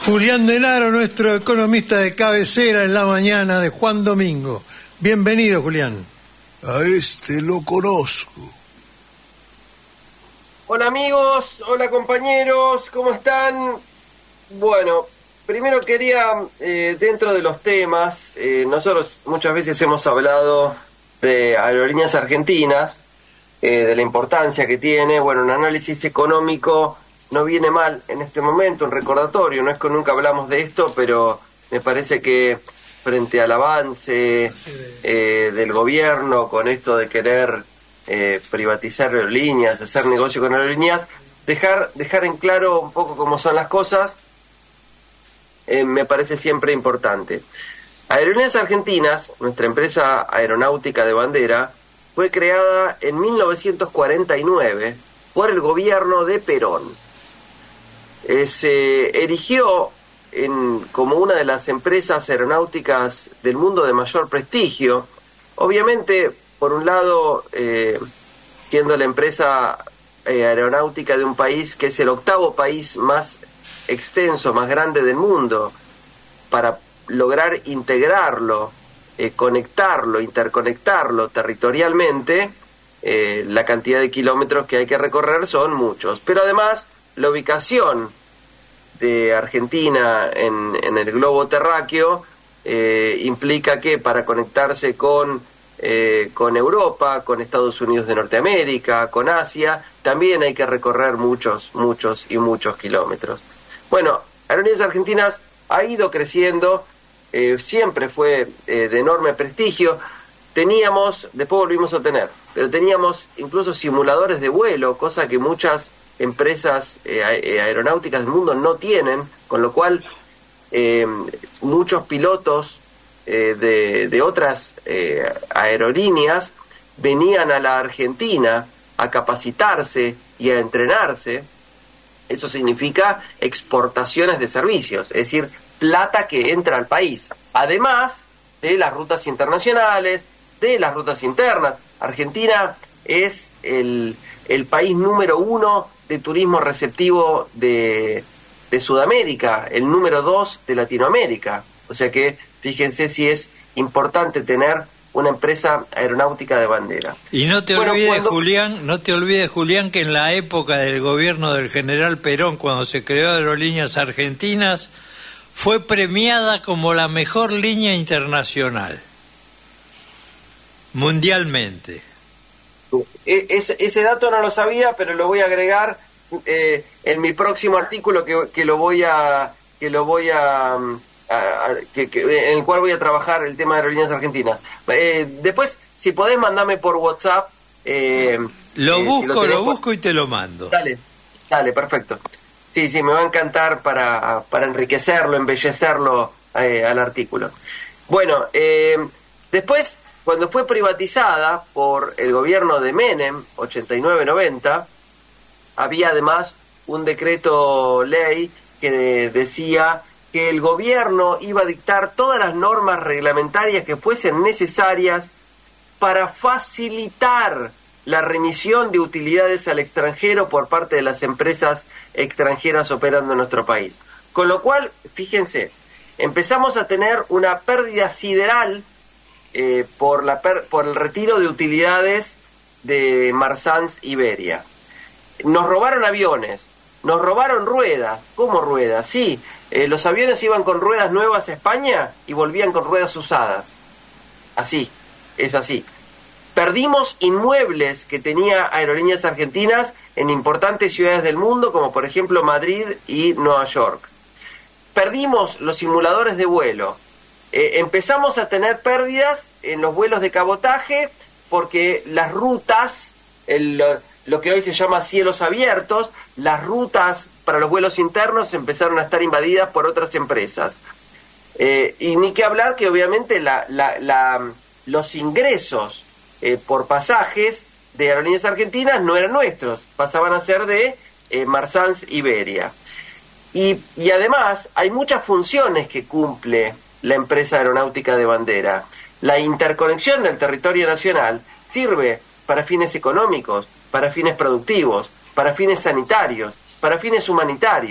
Julián Denaro, nuestro economista de cabecera en la mañana de Juan Domingo. Bienvenido, Julián. A este lo conozco. Hola amigos, hola compañeros, ¿cómo están? Bueno, primero quería, dentro de los temas, nosotros muchas veces hemos hablado de aerolíneas argentinas, de la importancia que tiene. Bueno, un análisis económico no viene mal en este momento, un recordatorio. No es que nunca hablamos de esto, pero me parece que frente al avance del gobierno con esto de querer privatizar aerolíneas, hacer negocio con aerolíneas, dejar en claro un poco cómo son las cosas, me parece siempre importante. Aerolíneas Argentinas, nuestra empresa aeronáutica de bandera, fue creada en 1949 por el gobierno de Perón. Se erigió como una de las empresas aeronáuticas del mundo de mayor prestigio. Obviamente, por un lado, siendo la empresa aeronáutica de un país que es el octavo país más extenso, más grande del mundo, para lograr integrarlo, conectarlo, interconectarlo territorialmente, la cantidad de kilómetros que hay que recorrer son muchos. Pero además, la ubicación de Argentina en el globo terráqueo implica que para conectarse con Europa, con Estados Unidos de Norteamérica, con Asia, también hay que recorrer muchos kilómetros. Bueno, Aerolíneas Argentinas ha ido creciendo, siempre fue de enorme prestigio. Teníamos, después volvimos a tener, pero teníamos incluso simuladores de vuelo, cosa que muchas empresas aeronáuticas del mundo no tienen, con lo cual muchos pilotos de otras aerolíneas venían a la Argentina a capacitarse y a entrenarse. Eso significa exportaciones de servicios, es decir, plata que entra al país, además de las rutas internacionales, de las rutas internas. Argentina es el país número 1 de turismo receptivo de Sudamérica, el número 2 de Latinoamérica. O sea que fíjense si es importante tener una empresa aeronáutica de bandera. Y no te olvides, Julián, que en la época del gobierno del general Perón, cuando se creó Aerolíneas Argentinas, fue premiada como la mejor línea internacional, mundialmente. Ese dato no lo sabía, pero lo voy a agregar en mi próximo artículo en el cual voy a trabajar el tema de aerolíneas argentinas. Después, si podés, mandame por WhatsApp. Lo busco y te lo mando. Dale, perfecto. Sí, me va a encantar para enriquecerlo, embellecerlo al artículo. Bueno, después, cuando fue privatizada por el gobierno de Menem, 89-90, había además un decreto ley que decía que el gobierno iba a dictar todas las normas reglamentarias que fuesen necesarias para facilitar la remisión de utilidades al extranjero por parte de las empresas extranjeras operando en nuestro país. Con lo cual, fíjense, empezamos a tener una pérdida sideral por el retiro de utilidades de Marsans Iberia. Nos robaron aviones, nos robaron ruedas. ¿Cómo ruedas? Sí, los aviones iban con ruedas nuevas a España y volvían con ruedas usadas. Así, es así. Perdimos inmuebles que tenía Aerolíneas Argentinas en importantes ciudades del mundo, como por ejemplo Madrid y Nueva York. Perdimos los simuladores de vuelo. Empezamos a tener pérdidas en los vuelos de cabotaje porque las rutas, lo que hoy se llama cielos abiertos, las rutas para los vuelos internos empezaron a estar invadidas por otras empresas. Y ni que hablar que obviamente los ingresos por pasajes de Aerolíneas Argentinas no eran nuestros, pasaban a ser de Marsans Iberia. Y además hay muchas funciones que cumple la empresa aeronáutica de bandera. La interconexión del territorio nacional sirve para fines económicos, para fines productivos, para fines sanitarios, para fines humanitarios.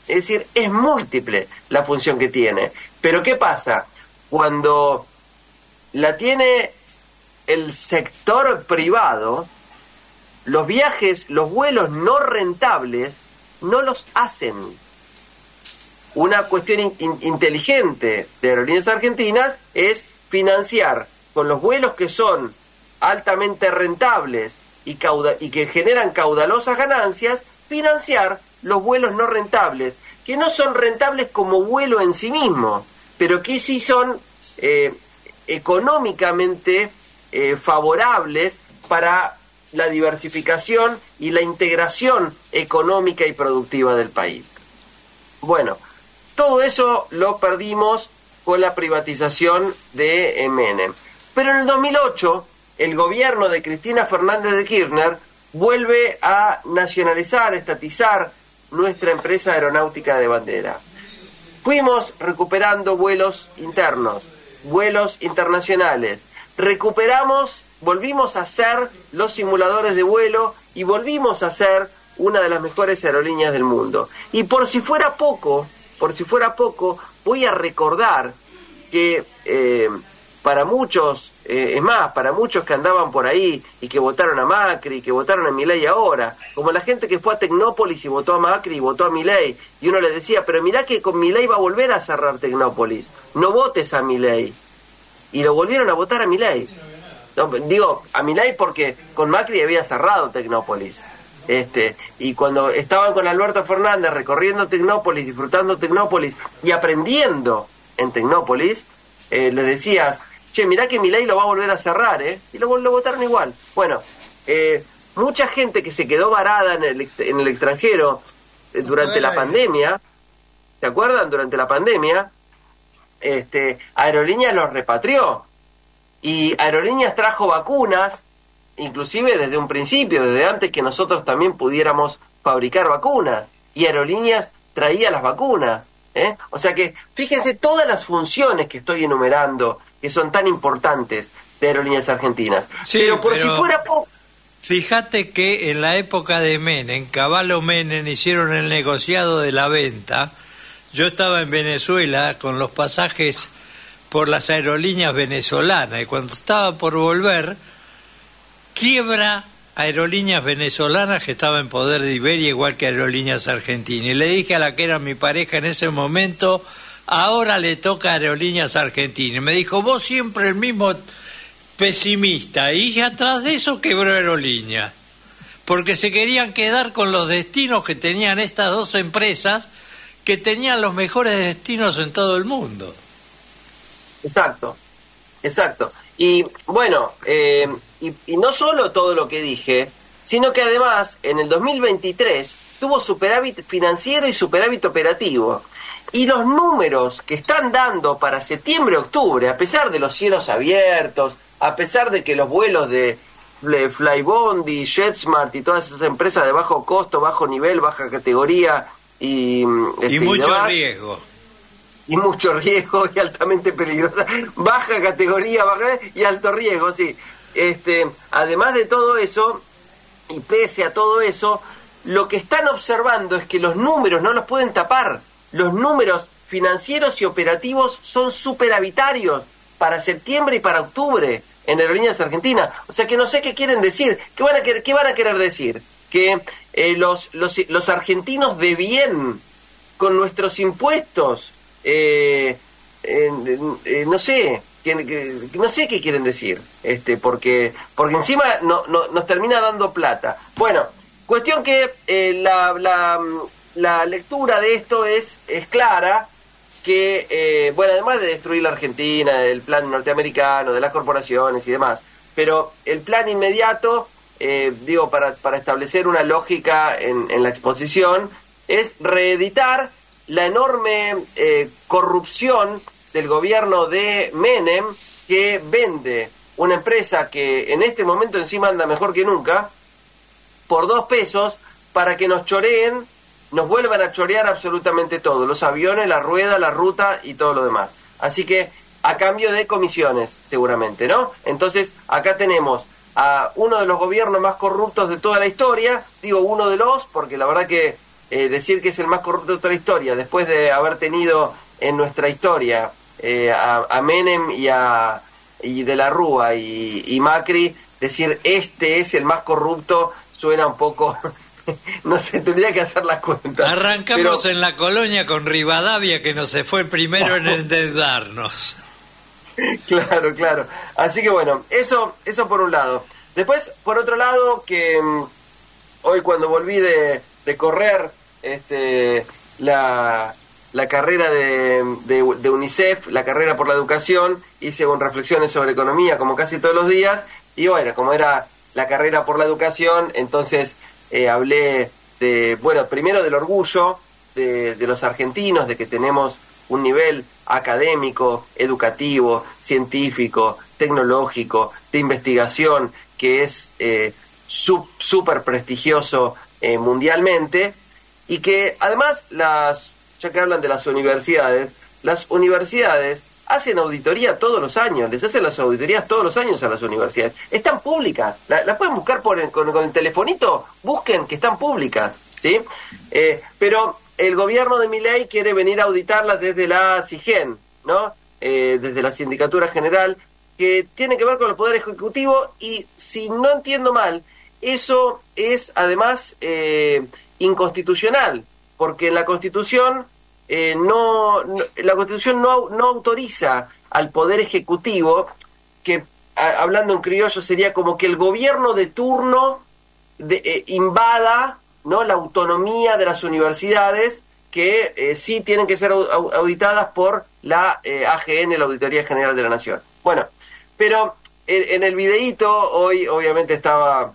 Es decir, es múltiple la función que tiene. Pero ¿qué pasa? Cuando la tiene el sector privado, los viajes, los vuelos no rentables, no los hacen. Una cuestión inteligente de Aerolíneas Argentinas es financiar con los vuelos que son altamente rentables y que generan caudalosas ganancias, financiar los vuelos no rentables, que no son rentables como vuelo en sí mismo, pero que sí son económicamente favorables para la diversificación y la integración económica y productiva del país. Bueno, todo eso lo perdimos con la privatización de Menem. Pero en el 2008, el gobierno de Cristina Fernández de Kirchner vuelve a nacionalizar, estatizar nuestra empresa aeronáutica de bandera. Fuimos recuperando vuelos internos, vuelos internacionales, volvimos a hacer los simuladores de vuelo y volvimos a ser una de las mejores aerolíneas del mundo. Y por si fuera poco, voy a recordar que para muchos, para muchos que andaban por ahí y que votaron a Macri y que votaron a Milei ahora, como la gente que fue a Tecnópolis y votó a Macri y votó a Milei, y uno le decía, pero mirá que con Milei va a volver a cerrar Tecnópolis, no votes a Milei. Y lo volvieron a votar a Milei. No, digo, a Milei porque con Macri había cerrado Tecnópolis. Y cuando estaban con Alberto Fernández recorriendo Tecnópolis, disfrutando Tecnópolis y aprendiendo en Tecnópolis, les decías, che, mirá que Milei lo va a volver a cerrar, y lo votaron igual. Bueno, mucha gente que se quedó varada en el extranjero durante la pandemia, ¿se acuerdan? Durante la pandemia, Aerolíneas los repatrió, y Aerolíneas trajo vacunas, inclusive desde un principio, desde antes que nosotros también pudiéramos fabricar vacunas, y Aerolíneas traía las vacunas, O sea que, fíjense todas las funciones que estoy enumerando, que son tan importantes de Aerolíneas Argentinas. Sí, pero si fuera poco... Fíjate que en la época de Menem, Cavallo Menem, hicieron el negociado de la venta. Yo estaba en Venezuela con los pasajes por las aerolíneas venezolanas, y cuando estaba por volver, quiebra Aerolíneas Venezolanas, que estaba en poder de Iberia, igual que Aerolíneas Argentinas. Y le dije a la que era mi pareja en ese momento, ahora le toca a Aerolíneas Argentinas. Y me dijo, vos siempre el mismo pesimista. Y atrás de eso quebró Aerolíneas, porque se querían quedar con los destinos que tenían estas dos empresas, que tenían los mejores destinos en todo el mundo. Exacto. Y bueno, y no solo todo lo que dije, sino que además en el 2023 tuvo superávit financiero y superávit operativo. Y los números que están dando para septiembre-octubre, a pesar de los cielos abiertos, a pesar de que los vuelos de Flybondi, JetSmart y todas esas empresas de bajo costo, bajo nivel, baja categoría y mucho riesgo. Y mucho riesgo y altamente peligrosa, baja categoría y alto riesgo, sí. Además de todo eso, y pese a todo eso, lo que están observando es que los números no los pueden tapar. Los números financieros y operativos son superavitarios para septiembre y para octubre en Aerolíneas Argentinas. O sea que no sé qué quieren decir. ¿Qué van a querer decir? Que los argentinos de bien, con nuestros impuestos, no sé qué quieren decir, porque encima nos termina dando plata. Bueno, cuestión que la lectura de esto es clara, que bueno, además de destruir la Argentina, del plan norteamericano, de las corporaciones y demás, pero el plan inmediato, para establecer una lógica en la exposición, es reeditar la enorme corrupción del gobierno de Menem, que vende una empresa que en este momento encima anda mejor que nunca, por 2 pesos, para que nos choreen, nos vuelvan a chorear absolutamente todo, los aviones, la rueda, la ruta y todo lo demás. Así que a cambio de comisiones, seguramente, ¿no? Entonces, acá tenemos a uno de los gobiernos más corruptos de toda la historia, digo uno de los, porque la verdad que decir que es el más corrupto de toda la historia, después de haber tenido en nuestra historia a Menem y de la Rúa y Macri, decir este es el más corrupto suena un poco no sé, tendría que hacer las cuentas. Arrancamos en la colonia con Rivadavia, que nos se fue primero en endeudarnos. Claro. Así que bueno, eso por un lado. Después, por otro lado, que hoy cuando volví de correr la carrera de UNICEF, la carrera por la educación, hice reflexiones sobre economía como casi todos los días, y bueno, como era la carrera por la educación, entonces hablé primero del orgullo de los argentinos, de que tenemos un nivel académico, educativo, científico, tecnológico, de investigación, que es súper prestigioso mundialmente, y que además, ya que hablan de las universidades hacen auditoría todos los años, les hacen las auditorías todos los años a las universidades. Están públicas, las pueden buscar con el telefonito, busquen que están públicas, ¿sí? Pero el gobierno de Milei quiere venir a auditarlas desde la SIGEN, ¿no? Desde la Sindicatura General, que tiene que ver con el Poder Ejecutivo, y si no entiendo mal, eso es además inconstitucional, porque en la Constitución la Constitución no autoriza al Poder Ejecutivo, que hablando en criollo sería como que el gobierno de turno invada, ¿no?, la autonomía de las universidades, que sí tienen que ser auditadas por la AGN, la Auditoría General de la Nación. Bueno, pero en el videíto hoy obviamente estaba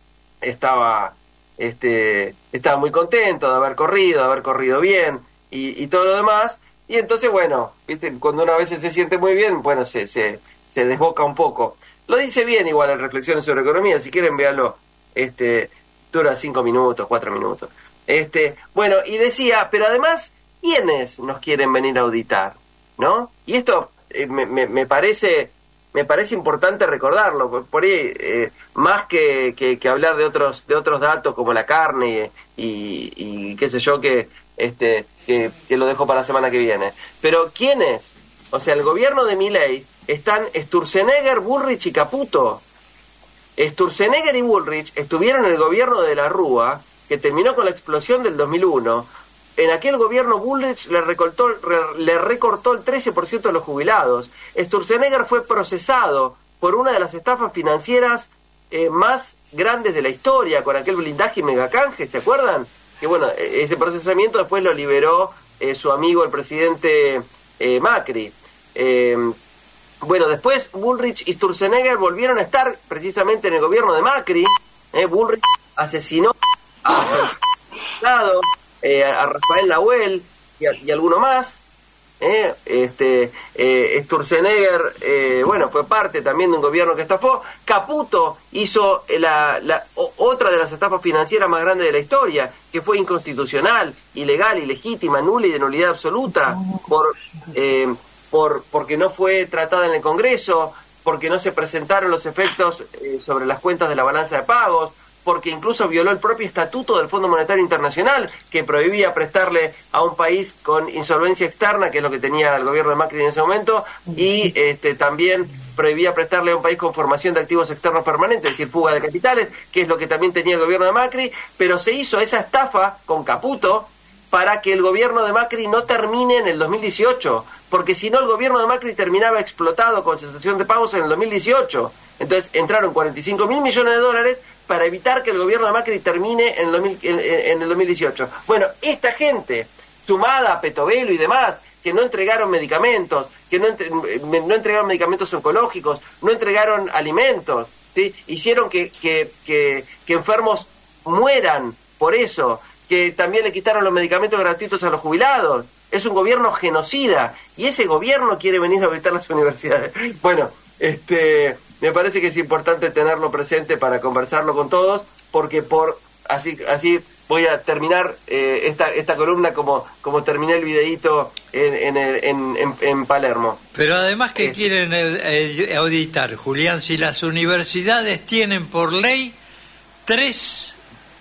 muy contento de haber corrido bien y todo lo demás, y entonces bueno, ¿viste? Cuando uno a veces se siente muy bien, bueno, se desboca un poco. Lo dice bien igual en Reflexiones sobre Economía, si quieren véanlo, dura 5 minutos, 4 minutos. Bueno, y decía, pero además, ¿quiénes nos quieren venir a auditar? ¿No? Y esto me parece importante recordarlo, por ahí, más que hablar de otros datos como la carne y qué sé yo, que lo dejo para la semana que viene. Pero ¿quiénes? O sea, el gobierno de Milei están Sturzenegger, Bullrich y Caputo. Sturzenegger y Bullrich estuvieron en el gobierno de la Rúa, que terminó con la explosión del 2001. En aquel gobierno Bullrich le recortó el 13% de los jubilados. Sturzenegger fue procesado por una de las estafas financieras más grandes de la historia, con aquel blindaje y megacanje, ¿se acuerdan? Que bueno, ese procesamiento después lo liberó su amigo el presidente Macri. Bueno, después Bullrich y Sturzenegger volvieron a estar precisamente en el gobierno de Macri. Bullrich asesinó a Rafael Nahuel y alguno más. Sturzenegger, fue parte también de un gobierno que estafó. Caputo hizo otra de las estafas financieras más grandes de la historia, que fue inconstitucional, ilegal, ilegítima, nula y de nulidad absoluta, porque no fue tratada en el Congreso, porque no se presentaron los efectos sobre las cuentas de la balanza de pagos, porque incluso violó el propio estatuto del Fondo Monetario Internacional, que prohibía prestarle a un país con insolvencia externa, que es lo que tenía el gobierno de Macri en ese momento, y también prohibía prestarle a un país con formación de activos externos permanentes, es decir, fuga de capitales, que es lo que también tenía el gobierno de Macri, pero se hizo esa estafa con Caputo para que el gobierno de Macri no termine en el 2018, porque si no el gobierno de Macri terminaba explotado con cesación de pagos en el 2018. Entonces entraron 45.000 millones de dólares para evitar que el gobierno de Macri termine en el 2018. Bueno, esta gente, sumada a Petovelo y demás, que no entregaron medicamentos, que no entregaron medicamentos oncológicos, no entregaron alimentos, ¿sí?, hicieron que enfermos mueran por eso, que también le quitaron los medicamentos gratuitos a los jubilados. Es un gobierno genocida, y ese gobierno quiere venir a visitar las universidades. Bueno, me parece que es importante tenerlo presente para conversarlo con todos, porque así voy a terminar esta columna como terminé el videíto en Palermo. Pero además que quieren auditar, Julián, si las universidades tienen por ley 3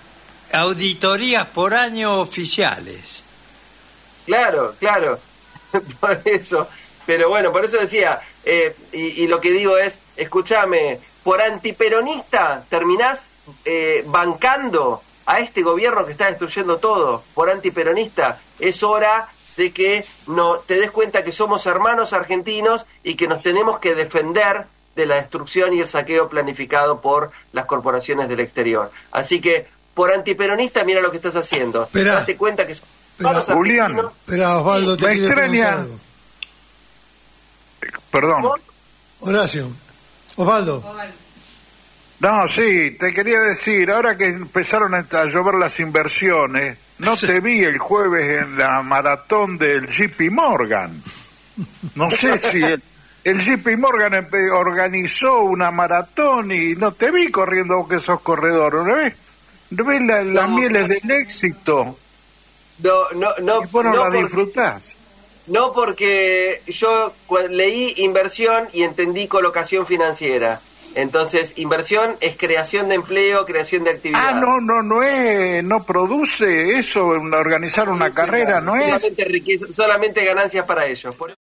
auditorías por año oficiales. Claro, por eso. Pero bueno, por eso decía, y lo que digo es, escúchame, por antiperonista terminás bancando a este gobierno que está destruyendo todo. Por antiperonista, es hora de que no te des cuenta que somos hermanos argentinos y que nos tenemos que defender de la destrucción y el saqueo planificado por las corporaciones del exterior. Así que, por antiperonista, mira lo que estás haciendo. Date cuenta que somos hermanos Julián, argentinos. Espera, Osvaldo, te me quiere extraña. preguntar algo. Perdón. Horacio. Osvaldo. No, sí, te quería decir, ahora que empezaron a llover las inversiones, no te vi el jueves en la maratón del JP Morgan. No sé si el JP Morgan organizó una maratón y no te vi corriendo vos que sos corredor, ¿no ves? ¿No ves las mieles del éxito? No, y vos no la porque, disfrutás. no porque yo leí inversión y entendí colocación financiera. Entonces, inversión es creación de empleo, creación de actividad. No produce eso, organizar una carrera, no es. Solamente ganancias para ellos.